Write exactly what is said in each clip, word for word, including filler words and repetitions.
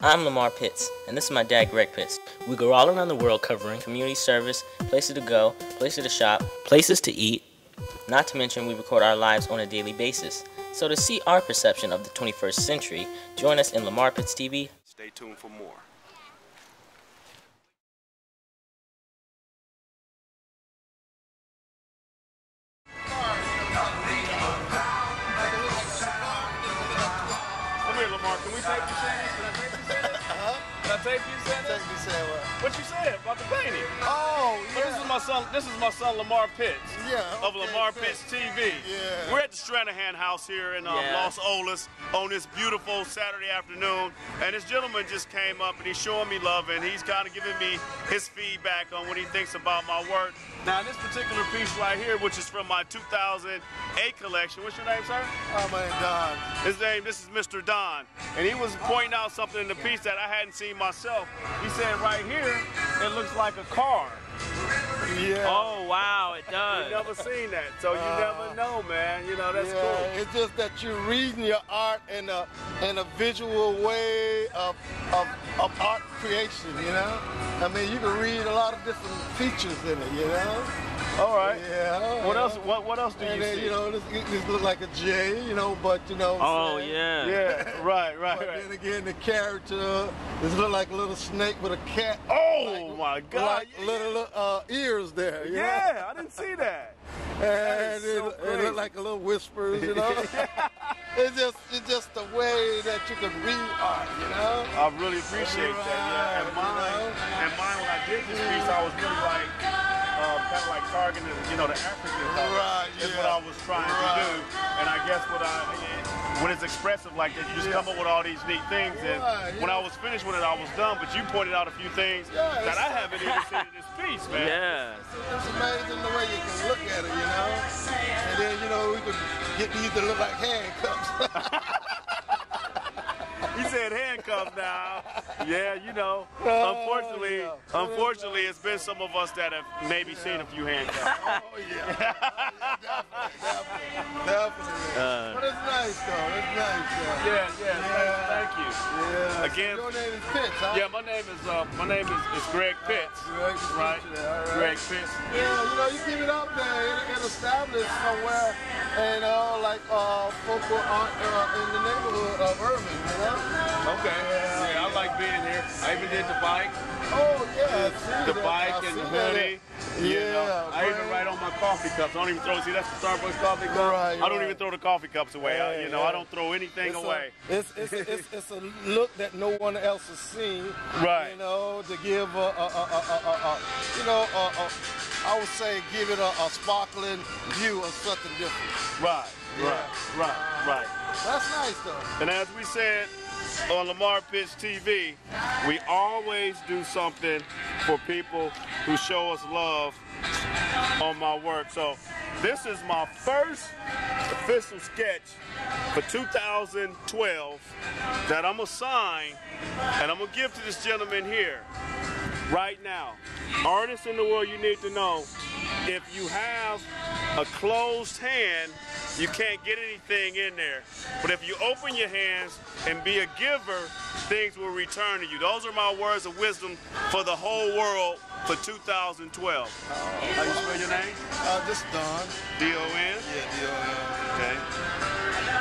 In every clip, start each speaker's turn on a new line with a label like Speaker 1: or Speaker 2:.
Speaker 1: I'm Lamar Pitts, and this is my dad, Greg Pitts. We go all around the world covering community service, places to go, places to shop, places to eat. Not to mention, we record our lives on a daily basis. So to see our perception of the twenty-first century, join us in Lamar Pitts T V.
Speaker 2: Stay tuned for more. Come here, Lamar. Can we take you saying this? Can I take you saying this? Huh? Can I take you saying this?
Speaker 3: Take me saying what?
Speaker 2: What you said about the painting?
Speaker 3: Oh,
Speaker 2: But
Speaker 3: yeah.
Speaker 2: this is my son. This is my son, Lamar Pitts.
Speaker 3: Yeah,
Speaker 2: Of
Speaker 3: okay,
Speaker 2: Lamar
Speaker 3: Pitts.
Speaker 2: Pitts T V.
Speaker 3: Yeah.
Speaker 2: We're at the Stranahan House here in uh,
Speaker 1: Yeah.
Speaker 2: Los Olas on this beautiful Saturday afternoon, and this gentleman just came up and he's showing me love, and he's kind of giving me his feedback on what he thinks about my work. Now, this particular piece right here, which is from my two thousand eight collection. What's your name, sir?
Speaker 3: Oh, my name Don.
Speaker 2: His name, this is Mister Don, and he was pointing out something in the piece that I hadn't seen myself. He said right here, it looks like a car.
Speaker 3: Yeah.
Speaker 1: Oh, wow, it
Speaker 2: You
Speaker 1: does.
Speaker 2: never seen that, so you
Speaker 3: Uh,
Speaker 2: never know, man. You know, that's
Speaker 3: yeah,
Speaker 2: cool.
Speaker 3: it's just that you're reading your art in a in a visual way of, of of art creation, you know? I mean, you can read a lot of different features in it, you know?
Speaker 2: All right.
Speaker 3: Yeah.
Speaker 2: What
Speaker 3: yeah.
Speaker 2: else? What What else do
Speaker 3: And
Speaker 2: you
Speaker 3: then,
Speaker 2: see?
Speaker 3: you know, this, this look like a J, you know, but, you know what I'm
Speaker 1: Oh,
Speaker 3: saying?
Speaker 1: yeah.
Speaker 2: Yeah. Right. Right.
Speaker 3: But
Speaker 2: Right.
Speaker 3: then again, the character, this look like a little snake with a cat.
Speaker 2: Oh
Speaker 3: like,
Speaker 2: my God.
Speaker 3: Like little uh, ears there, you know?
Speaker 2: Yeah, I didn't see that.
Speaker 3: And
Speaker 2: is
Speaker 3: it,
Speaker 2: so
Speaker 3: it
Speaker 2: crazy.
Speaker 3: looked like a little whispers, you know. it's just it's just the way that you can read art, you know.
Speaker 2: I really appreciate that. Yeah. And
Speaker 3: Right,
Speaker 2: mine,
Speaker 3: you know?
Speaker 2: and mine when I did this piece, I was really like, uh, kind of like targeting, you know, the African color.
Speaker 3: Right,
Speaker 2: Is
Speaker 3: yeah.
Speaker 2: what I was trying
Speaker 3: Right.
Speaker 2: to do. And I guess what I, when it's expressive like that, you just come up with all these neat things. And
Speaker 3: Right,
Speaker 2: when
Speaker 3: yeah.
Speaker 2: I was finished with it, I was done. But you pointed out a few things
Speaker 3: Yeah,
Speaker 2: that
Speaker 3: it's-
Speaker 2: I haven't even seen in this piece, man.
Speaker 1: Yeah.
Speaker 3: It's amazing the way you can look at it, you know. And then you know we could get these to look like handcuffs.
Speaker 2: He said handcuffs now. Yeah, you know.
Speaker 3: Oh,
Speaker 2: Unfortunately,
Speaker 3: yeah.
Speaker 2: unfortunately, it's been some of us that have maybe seen a few handcuffs.
Speaker 3: Oh yeah, definitely, definitely, definitely.
Speaker 1: Uh,
Speaker 3: But it's nice though. It's nice though.
Speaker 2: Yeah, yeah.
Speaker 3: Yeah.
Speaker 2: Thank you.
Speaker 3: Yeah.
Speaker 2: Again-
Speaker 3: Your name is Pitts, huh?
Speaker 2: Yeah, my name is uh, my name is, is Greg Pitts.
Speaker 3: Greg Pitts,
Speaker 2: Right.
Speaker 3: yeah, all right.
Speaker 2: Greg Pitts.
Speaker 3: Yeah, you know, you keep it up there, it, it established somewhere, and uh, like uh, folk who aren't uh, in the neighborhood of Irving, you know?
Speaker 2: Okay. Yeah, I like being here. I even did the bike,
Speaker 3: Oh yeah, I see
Speaker 2: the
Speaker 3: that.
Speaker 2: bike
Speaker 3: I
Speaker 2: and
Speaker 3: see
Speaker 2: the
Speaker 3: that.
Speaker 2: hoodie. You
Speaker 3: Yeah,
Speaker 2: know, I even
Speaker 3: man.
Speaker 2: write on my coffee cups. I don't even throw. See, that's the Starbucks coffee cup.
Speaker 3: Right,
Speaker 2: I don't
Speaker 3: right.
Speaker 2: even throw the coffee cups away. I,
Speaker 3: Yeah,
Speaker 2: you know,
Speaker 3: yeah.
Speaker 2: I don't throw anything
Speaker 3: It's a-
Speaker 2: away.
Speaker 3: it's, it's, it's, it's a look that no one else has seen.
Speaker 2: Right.
Speaker 3: You know, to give a, a, a, a, a, a you know, a, a, I would say give it a, a sparkling view of something different.
Speaker 2: Right.
Speaker 3: Yeah.
Speaker 2: Right. Right. Right.
Speaker 3: That's nice though.
Speaker 2: And as we said on Lamar Pitts T V, we always do something for people who show us love on my work. So this is my first official sketch for two thousand twelve that I'm gonna sign and I'm gonna give to this gentleman here right now. Artists in the world, you need to know, if you have a closed hand, you can't get anything in there. But if you open your hands and be a giver, things will return to you. Those are my words of wisdom for the whole world for two thousand twelve. How you spell your name?
Speaker 3: Uh, this Don.
Speaker 2: D O N?
Speaker 3: Yeah, D O N.
Speaker 2: Okay.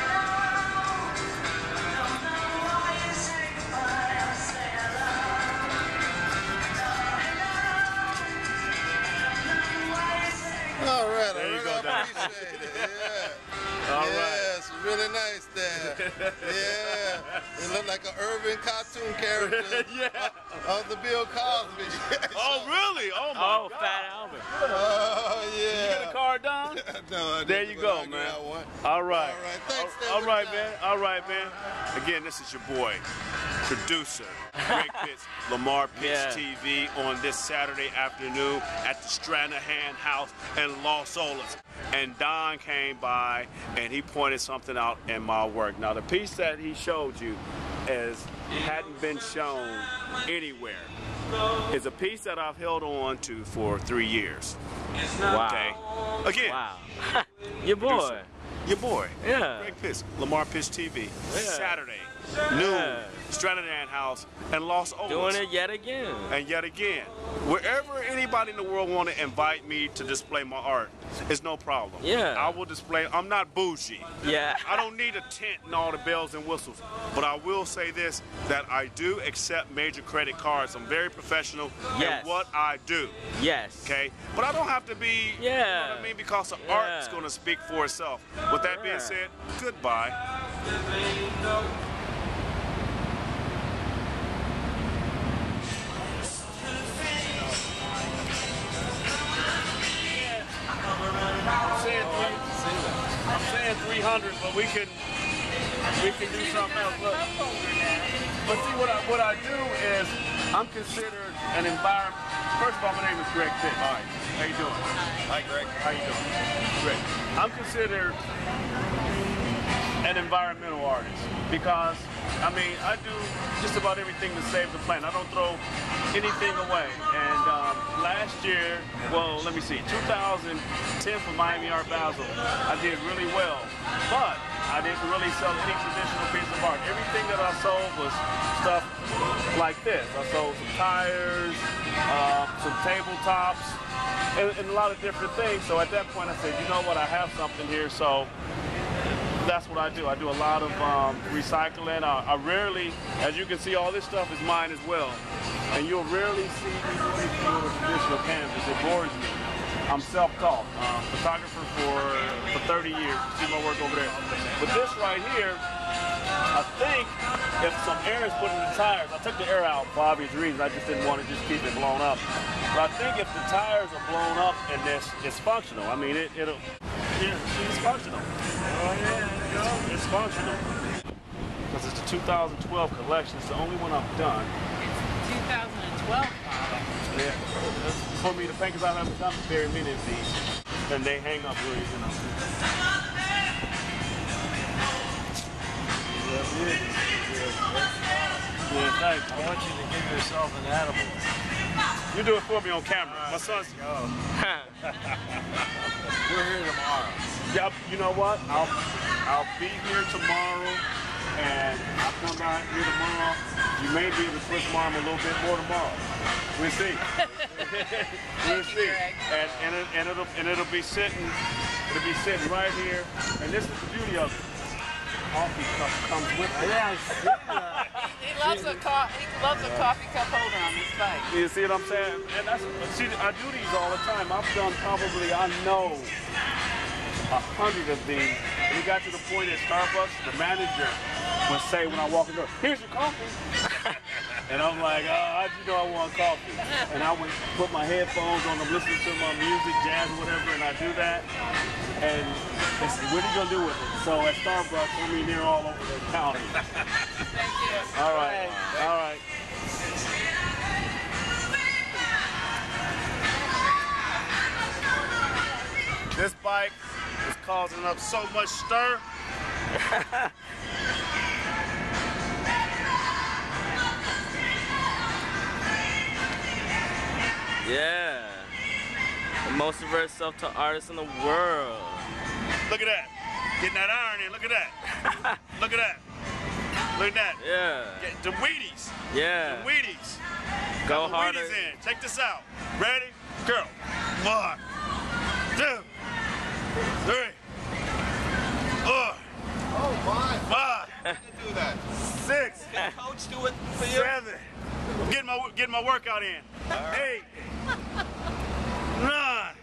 Speaker 3: All right,
Speaker 2: There
Speaker 3: I
Speaker 2: you
Speaker 3: really
Speaker 2: go, Don.
Speaker 3: appreciate it. Yeah.
Speaker 2: All
Speaker 3: yeah,
Speaker 2: right.
Speaker 3: it's really nice there. Yeah. It looked like an urban cartoon character
Speaker 2: Yeah.
Speaker 3: of the Bill Cosby.
Speaker 2: Oh, really? Oh, my
Speaker 1: oh,
Speaker 2: God.
Speaker 1: Fat Albert.
Speaker 3: Oh,
Speaker 2: You
Speaker 3: yeah.
Speaker 2: get a card done?
Speaker 3: No, I
Speaker 2: There
Speaker 3: didn't,
Speaker 2: you
Speaker 3: but
Speaker 2: go,
Speaker 3: I
Speaker 2: man.
Speaker 3: got one.
Speaker 2: All right.
Speaker 3: All right. Thanks,
Speaker 2: All- all right,
Speaker 3: David.
Speaker 2: man. All right, man. Again, this is your boy, producer, Greg Pitts, Lamar Pitts
Speaker 1: Yeah.
Speaker 2: T V on this Saturday afternoon at the Stranahan House in Los Olas. And Don came by and he pointed something out in my work. Now, the piece that he showed you is hadn't been shown anywhere. Is a piece that I've held on to for three years.
Speaker 1: Wow.
Speaker 2: Okay. Again,
Speaker 1: Wow. Your boy.
Speaker 2: your boy,
Speaker 1: Yeah.
Speaker 2: Greg Pitts, Lamar Pitts T V,
Speaker 1: Yeah.
Speaker 2: Saturday, New,
Speaker 1: Yeah.
Speaker 2: Stranahan House, and Los Olas.
Speaker 1: Doing it yet again.
Speaker 2: And yet again, wherever anybody in the world want to invite me to display my art, it's no problem.
Speaker 1: Yeah.
Speaker 2: I will display. I'm not bougie.
Speaker 1: Yeah.
Speaker 2: I don't need a tent and all the bells and whistles. But I will say this, that I do accept major credit cards. I'm very professional
Speaker 1: Yes.
Speaker 2: in what I do.
Speaker 1: Yes.
Speaker 2: Okay? But I don't have to be, you know
Speaker 1: Yeah.
Speaker 2: what I mean? Because the
Speaker 1: Yeah.
Speaker 2: art is going to speak for itself. With that being
Speaker 1: Yeah.
Speaker 2: said, goodbye. I'm saying, three, I'm saying three hundred, but we can we can do something else. Look. But see, what I what I do is I'm considered an environment. First of all, my name is Greg Pitt. Hi. How you doing?
Speaker 4: Hi, Greg.
Speaker 2: How you doing? Great. I'm considered an environmental artist because I mean I do just about everything to save the planet. I don't throw anything away. And um, last year, well, let me see, two thousand ten for Miami Art Basel, I did really well, but I didn't really sell any traditional piece of art. Everything that I sold was stuff like this. I sold some tires, uh, some tabletops, and, and a lot of different things. So at that point, I said, you know what, I have something here, so that's what I do. I do a lot of um, recycling. I, I rarely, as you can see, all this stuff is mine as well. And you'll rarely see me do anything on a traditional canvas. It bores me. I'm self-taught, uh, photographer for for thirty years. You see my work over there. But this right here, I think if some air is put in the tires, I took the air out for obvious reasons. I just didn't want to just keep it blown up. But I think if the tires are blown up in this, it's functional. I mean, it, it'll, it's functional. Oh yeah, it's functional. Because it's the two thousand twelve collection. It's the only one I've done.
Speaker 5: two thousand twelve model.
Speaker 2: Yeah. For me to paint, because I haven't done very many of these. And they hang up really, you know. Yeah, thanks.
Speaker 4: I want you to give yourself an edible.
Speaker 2: You do it for me on camera. My son's.
Speaker 4: Go. We're here tomorrow.
Speaker 2: Yeah, you know what? I'll I'll be here tomorrow, and I'll come down here tomorrow. You may be able to twist my arm a little bit more tomorrow. We'll see. We'll see. And and, it, and it'll and it'll be sitting it'll be sitting right here. And this is the beauty of it. Coffee cup comes with it.
Speaker 4: Yeah,
Speaker 5: He loves a co- he loves a coffee cup holder on his face.
Speaker 2: You see what I'm saying? And that's see, I do these all the time. I've done probably I know a hundred of these. And it got to the point at Starbucks, the manager would say when I walk in the door, "Here's your coffee." And I'm like, "Oh, how'd you know I want coffee?" And I would put my headphones on, I'm listening to my music, jazz, whatever, and I do that. And they say, "What are you gonna do with it?" So at Starbucks, I mean, they're all over the county. All right, all right. This bike is causing up so much stir.
Speaker 1: Yeah. The most diverse self-taught artist in the world.
Speaker 2: Look at that. Getting that iron in. Look at that. Look at that. Look at that.
Speaker 1: Yeah.
Speaker 2: Get the Wheaties.
Speaker 1: Yeah.
Speaker 2: The Wheaties.
Speaker 1: Go
Speaker 2: Got the
Speaker 1: harder.
Speaker 2: Wheaties in. Check this out. Ready? Go. One, two, three, four,
Speaker 3: Oh my!
Speaker 2: five,
Speaker 3: I can do that.
Speaker 2: six,
Speaker 4: coach do it for you.
Speaker 2: seven. Getting my getting my workout in. Eight, nine,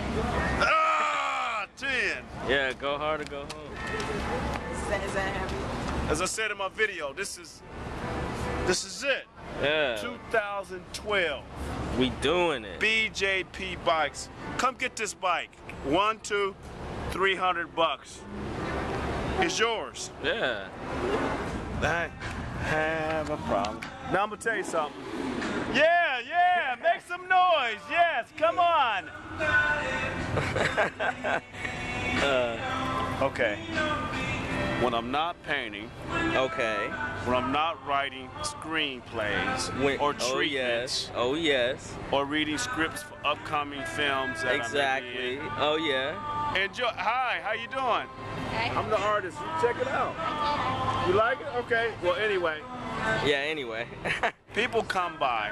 Speaker 2: ah, ten.
Speaker 1: Yeah, go hard or go home.
Speaker 5: Is that, is that heavy?
Speaker 2: As I said in my video, this is this is it.
Speaker 1: Yeah.
Speaker 2: two thousand twelve
Speaker 1: We doing it.
Speaker 2: B J P bikes. Come get this bike. One, two, three hundred bucks. It's yours.
Speaker 1: Yeah.
Speaker 2: I have a problem. Now I'm gonna tell you something. Yeah, yeah, make some noise. Yes, come on.
Speaker 1: Uh,
Speaker 2: Okay. when I'm not painting,
Speaker 1: Okay.
Speaker 2: when I'm not writing screenplays
Speaker 1: When,
Speaker 2: or
Speaker 1: oh
Speaker 2: treatments,
Speaker 1: yes. Oh yes.
Speaker 2: or reading scripts for upcoming films that
Speaker 1: Exactly.
Speaker 2: I'm
Speaker 1: Oh yeah.
Speaker 2: in. Enjoy. Hi, how you doing? I'm the artist. You check it out. You like it? Okay. Well, anyway,
Speaker 1: Yeah. Anyway.
Speaker 2: people come by,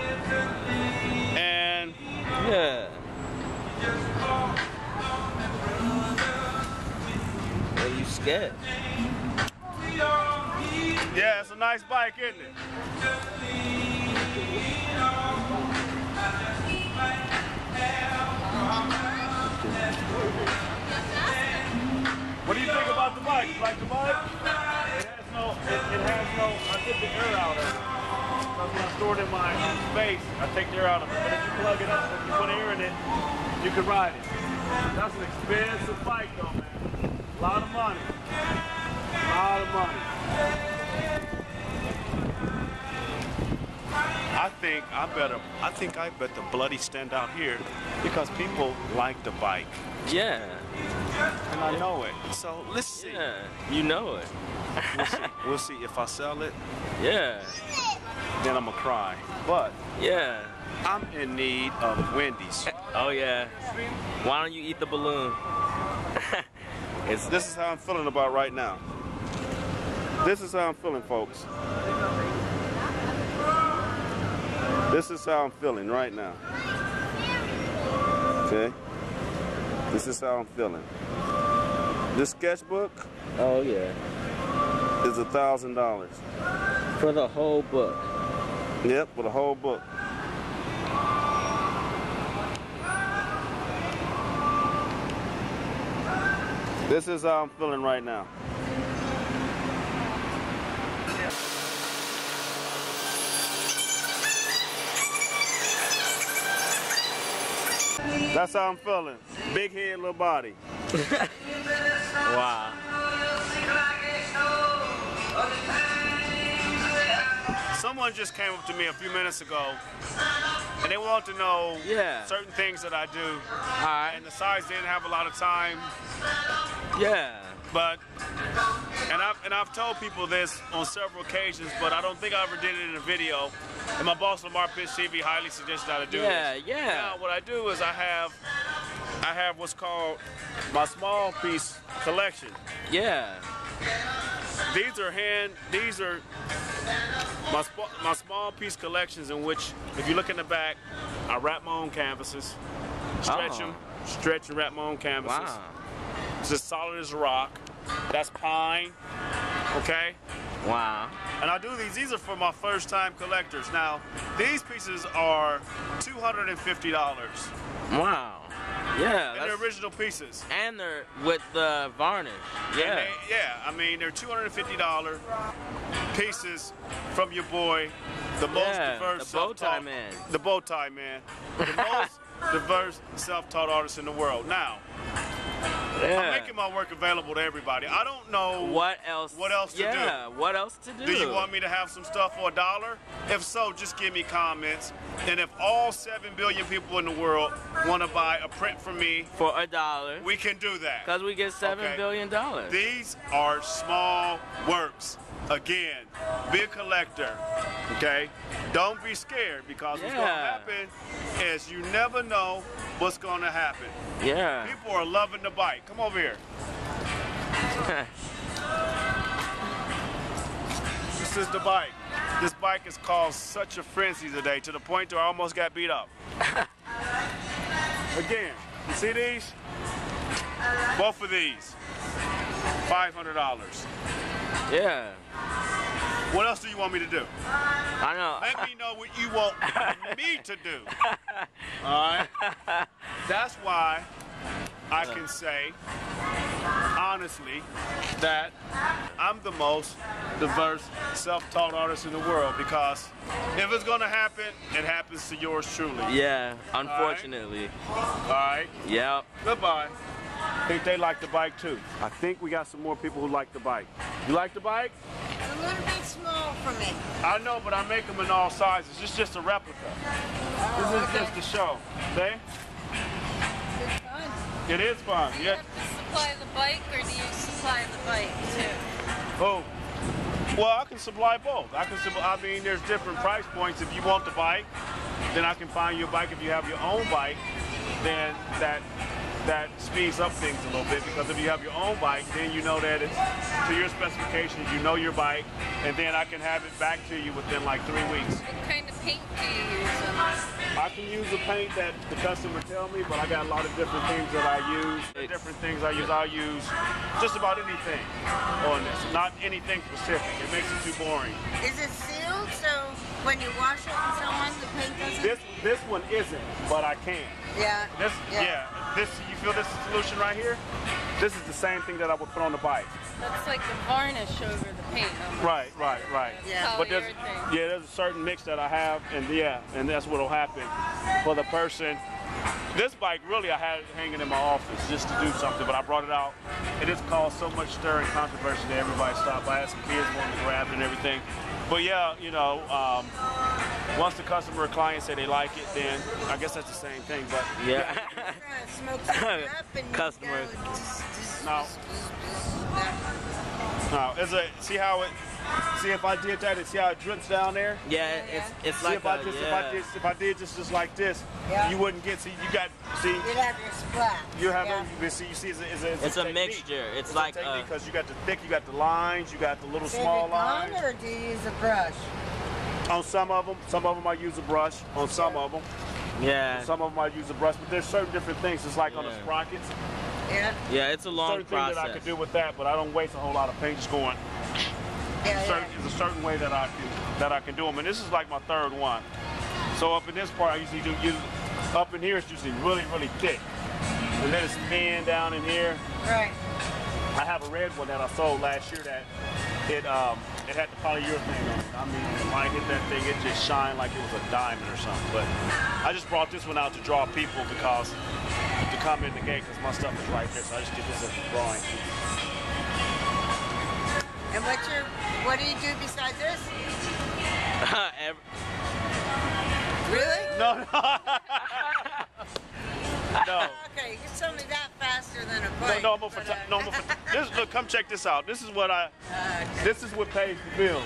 Speaker 2: and
Speaker 1: Yeah. Are you scared?
Speaker 2: yeah, it's a nice bike, isn't it? What do you think about the bike? You like the bike? It has no, it, it has no, I took the air out of it. Because when I store it in my space, I take the air out of it. But if you plug it up, if you put air in it, you can ride it. That's an expensive bike though, man. A lot of money. A lot of money. I think I better, I think I better bloody stand out here because people like the bike.
Speaker 1: Yeah.
Speaker 2: And I know it. So let's see.
Speaker 1: Yeah. You know it.
Speaker 2: We'll see. We'll see. If I sell it,
Speaker 1: Yeah.
Speaker 2: then I'm gonna cry. But
Speaker 1: Yeah.
Speaker 2: I'm in need of Wendy's.
Speaker 1: Oh yeah. Why don't you eat the balloon? It's
Speaker 2: This is how I'm feeling about right now. This is how I'm feeling, folks. This is how I'm feeling right now. Okay? This is how I'm feeling. This sketchbook
Speaker 1: oh yeah.
Speaker 2: is a thousand dollars.
Speaker 1: For the whole book.
Speaker 2: Yep, for the whole book. This is how I'm feeling right now. That's how I'm feeling. Big head, little body.
Speaker 1: Wow.
Speaker 2: Someone just came up to me a few minutes ago and they want to know
Speaker 1: Yeah.
Speaker 2: certain things that I do.
Speaker 1: Alright.
Speaker 2: And the size didn't have a lot of time,
Speaker 1: Yeah.
Speaker 2: but and I've and I've told people this on several occasions, but I don't think I ever did it in a video. And my boss Lamar Pitts T V highly suggested I do
Speaker 1: Yeah,
Speaker 2: this.
Speaker 1: yeah.
Speaker 2: Now what I do is I have I have what's called my small piece collection.
Speaker 1: Yeah.
Speaker 2: These are hand these are my sp- my small piece collections in which, if you look in the back, I wrap my own canvases, stretch
Speaker 1: Oh.
Speaker 2: them, stretch and wrap my own canvases.
Speaker 1: Wow.
Speaker 2: It's as solid as a rock. That's pine, okay?
Speaker 1: Wow.
Speaker 2: And I do these. These are for my first-time collectors. Now, these pieces are two hundred fifty dollars.
Speaker 1: Wow. Yeah.
Speaker 2: And they're
Speaker 1: That's,
Speaker 2: original pieces.
Speaker 1: and they're with the varnish.
Speaker 2: And
Speaker 1: Yeah.
Speaker 2: they- yeah, I mean, they're two hundred fifty dollars pieces from your boy, the most
Speaker 1: Yeah,
Speaker 2: diverse
Speaker 1: the bow tie
Speaker 2: self-taught-
Speaker 1: man.
Speaker 2: The bow tie man. The most diverse self-taught artist in the world. Now,
Speaker 1: Yeah.
Speaker 2: I'm making my work available to everybody. I don't know
Speaker 1: What else?
Speaker 2: What else to do?
Speaker 1: yeah, what else to do?
Speaker 2: Do you want me to have some stuff for a dollar? If so, just give me comments. And if all seven billion people in the world want to buy a print from me,
Speaker 1: For a dollar.
Speaker 2: we can do that.
Speaker 1: Because we get seven
Speaker 2: Okay.
Speaker 1: billion dollars.
Speaker 2: These are small works. Again, be a collector, okay? Don't be scared because what's going to
Speaker 1: Yeah.
Speaker 2: happen is you never know what's going to happen.
Speaker 1: Yeah.
Speaker 2: People are loving the bike. Come over here. This is the bike. This bike is caused such a frenzy today to the point where I almost got beat up. Again, you see these? Both of these, five hundred dollars.
Speaker 1: Yeah.
Speaker 2: What else do you want me to do?
Speaker 1: I know.
Speaker 2: Let me know what you want me to do. All right? That's why I can say, honestly, that I'm the most diverse self-taught artist in the world because if it's going to happen, it happens to yours truly.
Speaker 1: Yeah, unfortunately.
Speaker 2: All right?
Speaker 1: Yep.
Speaker 2: Goodbye. I think they like the bike too. I think we got some more people who like the bike. You like the bike?
Speaker 6: It's a little bit small for me.
Speaker 2: I know, but I make them in all sizes. It's just a replica. This is just a show. See?
Speaker 6: It's fun.
Speaker 2: It is fun.
Speaker 6: You
Speaker 2: Yeah.
Speaker 6: have to supply the bike, or do you supply the bike too?
Speaker 2: Oh, well, I can supply both. I can. Supp- I mean, there's different price points. If you want the bike, then I can find you a bike. If you have your own bike, then that that speeds up things a little bit, because if you have your own bike, then you know that it's to your specifications. You know your bike, and then I can have it back to you within like three weeks.
Speaker 6: What kind of paint do you use on this?
Speaker 2: I can use the paint that the customer tell me, but I got a lot of different things that I use. The different things I use, I use just about anything on this, not anything specific. It makes it too boring.
Speaker 6: Is it sealed, so when you wash it and so on, the paint doesn't?
Speaker 2: This this one isn't, but I can.
Speaker 6: Yeah.
Speaker 2: This yeah. This you feel this solution right here? This is the same thing that I would put on the bike.
Speaker 5: That's like the varnish over the paint. Almost.
Speaker 2: Right, right, right.
Speaker 5: Yeah.
Speaker 2: But there's yeah, there's a certain mix that I have, and yeah, and that's what'll happen for the person. This bike, really, I had it hanging in my office just to do something, but I brought it out. It has caused so much stir and controversy that everybody stopped. I had some kids wanting to grab it and everything. But yeah, you know, um, once the customer or client say they like it, then I guess that's the same thing. But
Speaker 1: Yeah.
Speaker 6: Smoke something up and you
Speaker 1: Customer.
Speaker 6: go,
Speaker 2: no, no. It's a see how it. See if I did that and see how it drips down there.
Speaker 1: Yeah, it's it's
Speaker 2: See
Speaker 1: like
Speaker 2: if I
Speaker 1: a,
Speaker 2: just
Speaker 1: yeah.
Speaker 2: if I did if I did just just like this,
Speaker 6: Yeah.
Speaker 2: you wouldn't get. See, you got see.
Speaker 6: you'd have your splat.
Speaker 2: You have
Speaker 6: yeah.
Speaker 2: you see you see it's a, it's a, it's
Speaker 1: It's
Speaker 2: a,
Speaker 1: a
Speaker 2: technique.
Speaker 1: mixture. It's
Speaker 2: It's
Speaker 1: like
Speaker 2: a technique
Speaker 1: uh,
Speaker 2: because you got the thick, you got the lines, you got the little
Speaker 6: Save
Speaker 2: small
Speaker 6: it gone,
Speaker 2: lines.
Speaker 6: or do you use a brush?
Speaker 2: On some of them, some of them I use a brush. On some
Speaker 6: Yeah.
Speaker 2: of them,
Speaker 1: yeah,
Speaker 2: some of them I use a brush. But there's certain different things. It's like on the
Speaker 1: Yeah.
Speaker 2: sprockets.
Speaker 6: Yeah.
Speaker 1: yeah. It's a long
Speaker 2: Certain things that I
Speaker 1: process.
Speaker 2: could do with that, but I don't waste a whole lot of paint just going.
Speaker 6: Yeah,
Speaker 2: Certain,
Speaker 6: yeah.
Speaker 2: there's a certain way that I can that I can do them, and this is like my third one. So up in this part, I usually do use up in here. It's usually really really thick, and then it's thin down in here.
Speaker 6: Right.
Speaker 2: I have a red one that I sold last year that it um it had the polyurethane on it. I mean, when I hit that thing, it just shined like it was a diamond or something. But I just brought this one out to draw people because to come in the gate because my stuff is right there. So I just did this as a drawing.
Speaker 6: And what's your, what do you do besides this?
Speaker 1: Every-
Speaker 6: Really?
Speaker 2: No, no, no.
Speaker 6: Okay, you can tell me that faster than a
Speaker 2: No,
Speaker 6: bike.
Speaker 2: no, I'm a
Speaker 6: but,
Speaker 2: photo-
Speaker 6: uh,
Speaker 2: no, I'm a photo- this, look, come check this out. This is what I,
Speaker 6: uh,
Speaker 2: this is what pays the bill.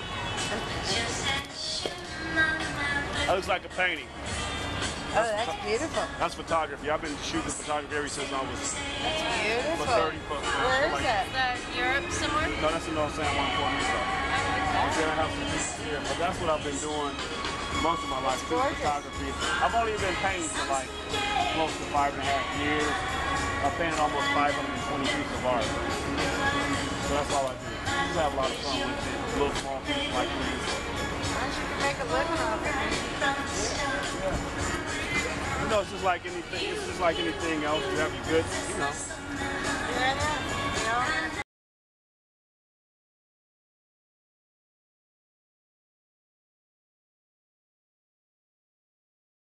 Speaker 2: That looks like a painting.
Speaker 6: oh, that's beautiful.
Speaker 2: That's photography. I've been shooting photography ever since I was
Speaker 6: That's beautiful.
Speaker 2: thirty. But,
Speaker 6: Where is
Speaker 2: like,
Speaker 6: that?
Speaker 5: Is that Europe somewhere?
Speaker 2: No, that's in North San Juan, Puerto Rico. I'm gonna have some pieces here, but that's what I've been doing most of my life, shooting
Speaker 6: gorgeous.
Speaker 2: photography. I've only been painting for like close to five and a half years. I've painted almost five hundred twenty pieces of art. So that's all I do. I just have a lot of fun with it. Little small pieces like these.
Speaker 6: You can make a living off it.
Speaker 2: You know, it's just like anything. It's just like anything else. You have your good, you know.
Speaker 6: Yeah, I know.